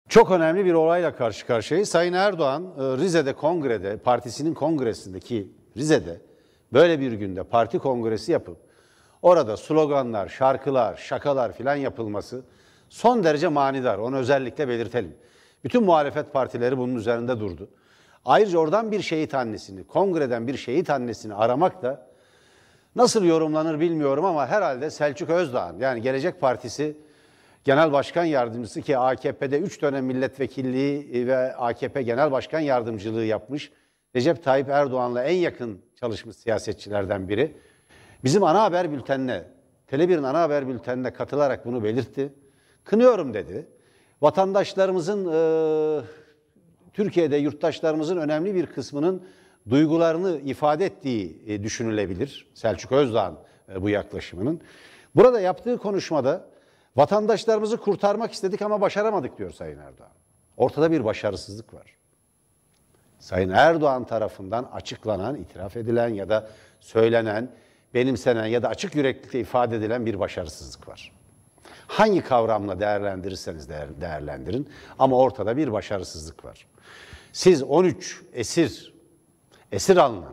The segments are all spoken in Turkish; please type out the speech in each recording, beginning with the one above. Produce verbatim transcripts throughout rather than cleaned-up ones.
Çok önemli bir olayla karşı karşıyayız. Sayın Erdoğan Rize'de kongrede, partisinin kongresindeki Rize'de böyle bir günde parti kongresi yapıp orada sloganlar, şarkılar, şakalar filan yapılması son derece manidar. Onu özellikle belirtelim. Bütün muhalefet partileri bunun üzerinde durdu. Ayrıca oradan bir şehit annesini, kongreden bir şehit annesini aramak da nasıl yorumlanır bilmiyorum ama herhalde Selçuk Özdağ'ın, yani Gelecek Partisi Genel Başkan Yardımcısı, ki A K P'de üç dönem milletvekilliği ve A K P Genel Başkan Yardımcılığı yapmış, Recep Tayyip Erdoğan'la en yakın çalışmış siyasetçilerden biri, bizim ana haber bültenine, Tele bir'in ana haber bültenine katılarak bunu belirtti. Kınıyorum dedi. Vatandaşlarımızın, e, Türkiye'de yurttaşlarımızın önemli bir kısmının duygularını ifade ettiği e, düşünülebilir Selçuk Özdağ'ın e, bu yaklaşımının. Burada yaptığı konuşmada vatandaşlarımızı kurtarmak istedik ama başaramadık diyor Sayın Erdoğan. Ortada bir başarısızlık var. Sayın Erdoğan tarafından açıklanan, itiraf edilen ya da söylenen, benimsenen ya da açık yüreklilikle ifade edilen bir başarısızlık var. Hangi kavramla değerlendirirseniz değerlendirin ama ortada bir başarısızlık var. Siz on üç esir, esir alınan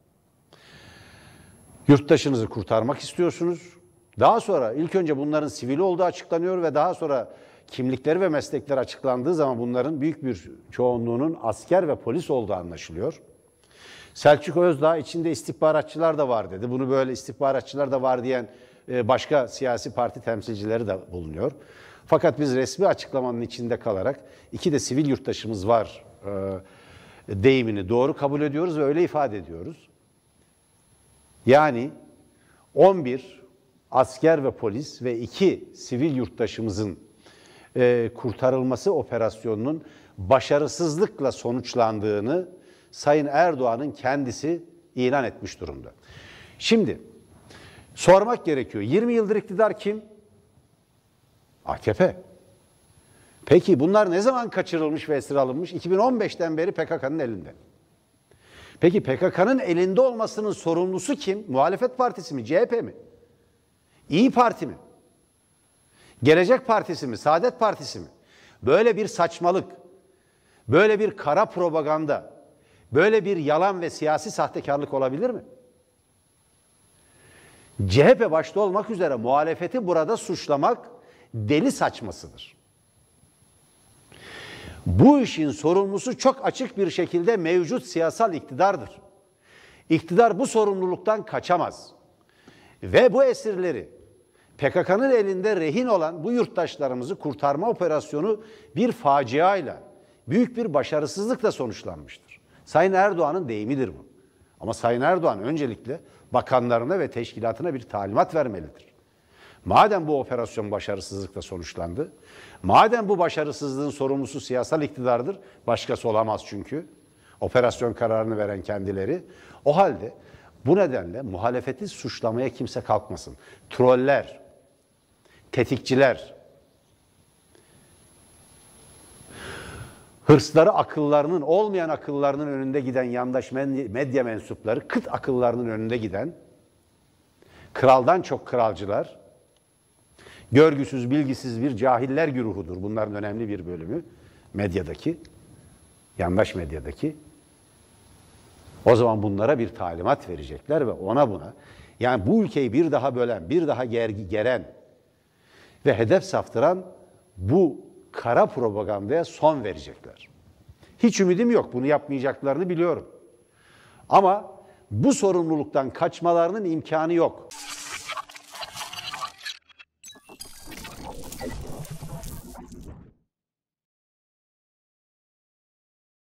yurttaşınızı kurtarmak istiyorsunuz. Daha sonra ilk önce bunların sivil olduğu açıklanıyor ve daha sonra kimlikleri ve meslekleri açıklandığı zaman bunların büyük bir çoğunluğunun asker ve polis olduğu anlaşılıyor. Selçuk Özdağ içinde istihbaratçılar da var dedi. Bunu böyle istihbaratçılar da var diyen başka siyasi parti temsilcileri de bulunuyor. Fakat biz resmi açıklamanın içinde kalarak iki de sivil yurttaşımız var deyimini doğru kabul ediyoruz ve öyle ifade ediyoruz. Yani on bir asker ve polis ve iki sivil yurttaşımızın e, kurtarılması operasyonunun başarısızlıkla sonuçlandığını Sayın Erdoğan'ın kendisi ilan etmiş durumda. Şimdi sormak gerekiyor. yirmi yıldır iktidar kim? A K P. Peki bunlar ne zaman kaçırılmış ve esir alınmış? iki bin on beşten beri P K K'nın elinde. Peki P K K'nın elinde olmasının sorumlusu kim? Muhalefet Partisi mi? C H P mi? İyi Parti mi? Gelecek Partisi mi? Saadet Partisi mi? Böyle bir saçmalık, böyle bir kara propaganda, böyle bir yalan ve siyasi sahtekarlık olabilir mi? C H P başta olmak üzere muhalefeti burada suçlamak deli saçmasıdır. Bu işin sorumlusu çok açık bir şekilde mevcut siyasal iktidardır. İktidar bu sorumluluktan kaçamaz. Ve bu esirleri P K K'nın elinde rehin olan bu yurttaşlarımızı kurtarma operasyonu bir faciayla, büyük bir başarısızlıkla sonuçlanmıştır. Sayın Erdoğan'ın deyimidir bu. Ama Sayın Erdoğan öncelikle bakanlarına ve teşkilatına bir talimat vermelidir. Madem bu operasyon başarısızlıkla sonuçlandı, madem bu başarısızlığın sorumlusu siyasal iktidardır, başkası olamaz çünkü, operasyon kararını veren kendileri, o halde bu nedenle muhalefeti suçlamaya kimse kalkmasın. Troller, tetikçiler, hırsları akıllarının, olmayan akıllarının önünde giden yandaş medya mensupları, kıt akıllarının önünde giden, kraldan çok kralcılar, görgüsüz, bilgisiz bir cahiller güruhudur. Bunların önemli bir bölümü medyadaki, yandaş medyadaki. O zaman bunlara bir talimat verecekler ve ona buna, yani bu ülkeyi bir daha bölen, bir daha gergi, geren ve hedef saptıran bu kara propagandaya son verecekler. Hiç ümidim yok, bunu yapmayacaklarını biliyorum. Ama bu sorumluluktan kaçmalarının imkanı yok.